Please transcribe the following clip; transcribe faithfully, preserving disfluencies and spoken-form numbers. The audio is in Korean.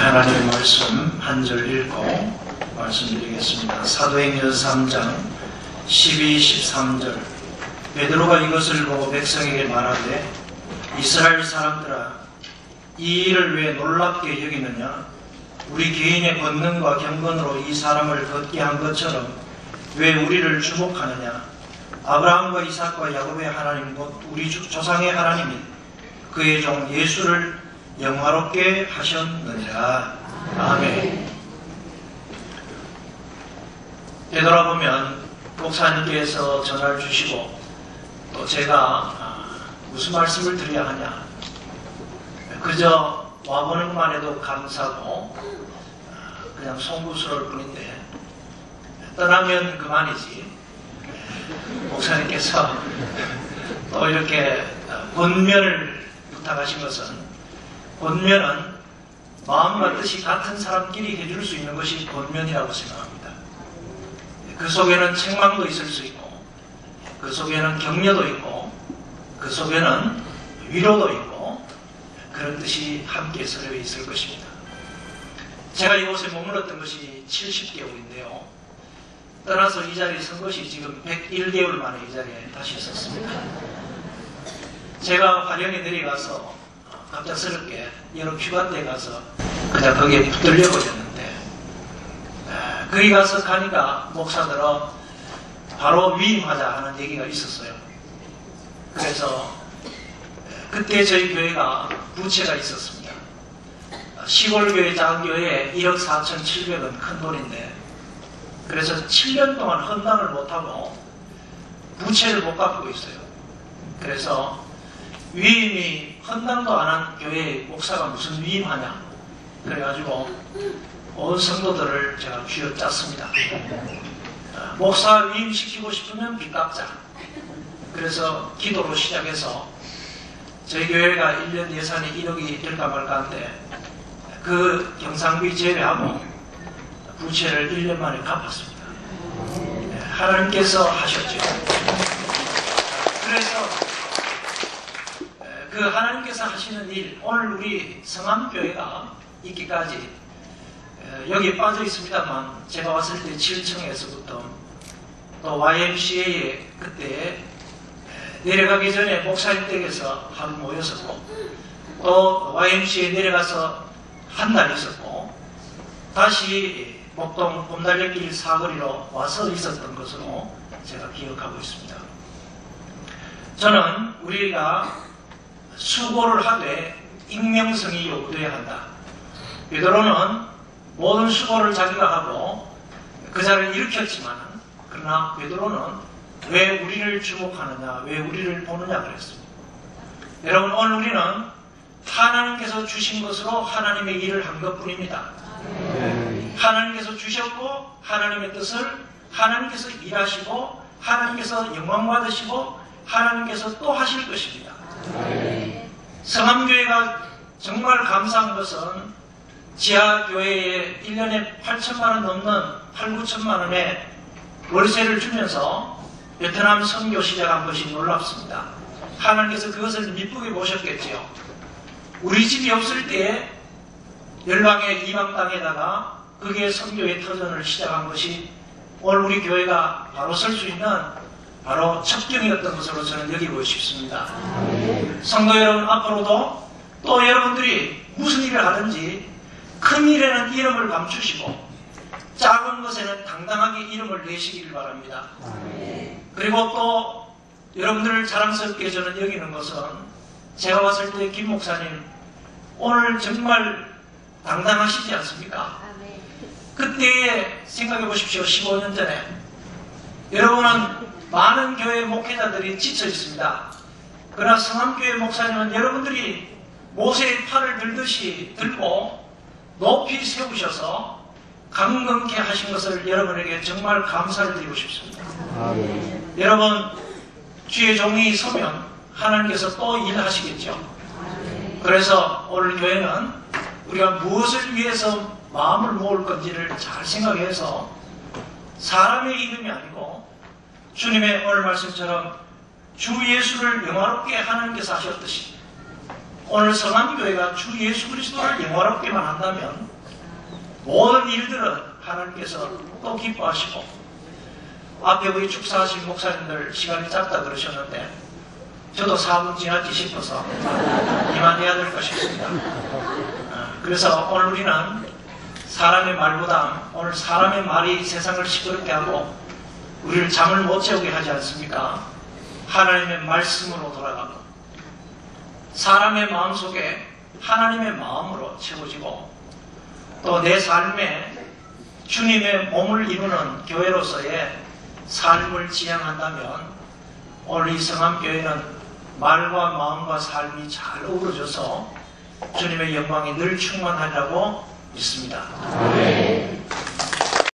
하나님의 말씀 한 절 읽고 말씀드리겠습니다. 사도행전 삼 장 십이, 십삼 절. 베드로가 이것을 보고 백성에게 말하되 이스라엘 사람들아, 이 일을 왜 놀랍게 여기느냐? 우리 개인의 권능과 경건으로 이 사람을 걷게 한 것처럼 왜 우리를 주목하느냐? 아브라함과 이삭과 야곱의 하나님 곧 우리 조상의 하나님이 그의 종 예수를 영화롭게 하셨느니라. 아멘. 되돌아보면 목사님께서 전화를 주시고 또 제가 무슨 말씀을 드려야 하냐, 그저 와보는 것만 해도 감사고 그냥 송구스러울 뿐인데 떠나면 그만이지. 목사님께서 또 이렇게 권면을 부탁하신 것은, 권면은 마음과 뜻이 같은 사람끼리 해줄 수 있는 것이 권면이라고 생각합니다. 그 속에는 책망도 있을 수 있고, 그 속에는 격려도 있고, 그 속에는 위로도 있고, 그런 뜻이 함께 서려 있을 것입니다. 제가 이곳에 머물렀던 것이 칠십 개월인데요. 떠나서 이 자리에 선 것이 지금 백일 개월 만에 이 자리에 다시 섰습니다. 제가 화령에 내려가서 갑작스럽게 여러 휴가 때 가서 그냥 거기에 붙들려 버렸는데, 거기 가서 가니까 목사들은 바로 위임하자 하는 얘기가 있었어요. 그래서 그때 저희 교회가 부채가 있었습니다. 시골교회 작은 교회에 일억 사천칠백 원 큰 돈인데, 그래서 칠 년 동안 헌당을 못하고 부채를 못 갚고 있어요. 그래서 위임이 헌당도 안 한 교회의 목사가 무슨 위임하냐, 그래가지고 온 성도들을 제가 쥐어짰습니다. 목사 위임시키고 싶으면 빚 갚자. 그래서 기도로 시작해서 저희 교회가 일 년 예산이 일억이 될까 말까 한데 그 경상비 제외하고 부채를 일 년 만에 갚았습니다. 하나님께서 하셨죠. 그래서 그 하나님께서 하시는 일, 오늘 우리 성암교회가 있기까지 여기에 빠져 있습니다만, 제가 왔을 때 칠 층에서부터 또 와이엠씨에이에 그때 내려가기 전에 목사님 댁에서 하루 모였었고, 또 와이엠씨에이 내려가서 한 달 있었고, 다시 목동 봄달래길 사거리로 와서 있었던 것으로 제가 기억하고 있습니다. 저는 우리가 수고를 하되 익명성이 요구되어야 한다. 베드로는 모든 수고를 자기가 하고 그 자를 일으켰지만, 그러나 베드로는 왜 우리를 주목하느냐, 왜 우리를 보느냐 그랬습니다. 여러분, 오늘 우리는 하나님께서 주신 것으로 하나님의 일을 한 것뿐입니다. 하나님께서 주셨고, 하나님의 뜻을 하나님께서 일하시고, 하나님께서 영광 받으시고, 하나님께서 또 하실 것입니다. 성암교회가 정말 감사한 것은 지하교회에 일 년에 팔천만 원 넘는 팔, 구천만 원의 월세를 주면서 베트남 선교 시작한 것이 놀랍습니다. 하나님께서 그것을 미쁘게 보셨겠지요. 우리 집이 없을 때에 열방의 이방 땅에다가 그게 선교의 터전을 시작한 것이 오늘 우리 교회가 바로 설 수 있는 바로 첩경이었던 것으로 저는 여기고 싶습니다. 성도 여러분, 앞으로도 또 여러분들이 무슨 일을 하든지 큰 일에는 이름을 감추시고 작은 것에는 당당하게 이름을 내시기를 바랍니다. 그리고 또 여러분들을 자랑스럽게 저는 여기는 것은, 제가 왔을 때 김 목사님 오늘 정말 당당하시지 않습니까? 그때 생각해 보십시오. 십오 년 전에 여러분은 많은 교회 목회자들이 지쳐 있습니다. 그러나 성암교회 목사님은 여러분들이 모세의 팔을 들듯이 들고 높이 세우셔서 강건케 하신 것을 여러분에게 정말 감사를 드리고 싶습니다. 아멘. 여러분, 주의 종이 서면 하나님께서 또 일하시겠죠. 아멘. 그래서 오늘 교회는 우리가 무엇을 위해서 마음을 모을 건지를 잘 생각해서 사람의 이름이 아니고 주님의 오늘 말씀처럼 주 예수를 영화롭게 하나님께서 하셨듯이 오늘 성암교회가 주 예수 그리스도를 영화롭게만 한다면 모든 일들은 하나님께서 또 기뻐하시고, 앞에 우리 축사하신 목사님들 시간이 짧다 그러셨는데 저도 사 분 지났지 싶어서 이만해야 될 것 싶습니다. 그래서 오늘 우리는 사람의 말보다 오늘 사람의 말이 세상을 시끄럽게 하고 우리를 잠을 못 재우게 하지 않습니까? 하나님의 말씀으로 돌아가고 사람의 마음속에 하나님의 마음으로 채워지고 또 내 삶에 주님의 몸을 이루는 교회로서의 삶을 지향한다면 오늘 이 성암교회는 말과 마음과 삶이 잘 어우러져서 주님의 영광이 늘 충만하리라고 믿습니다. 아멘.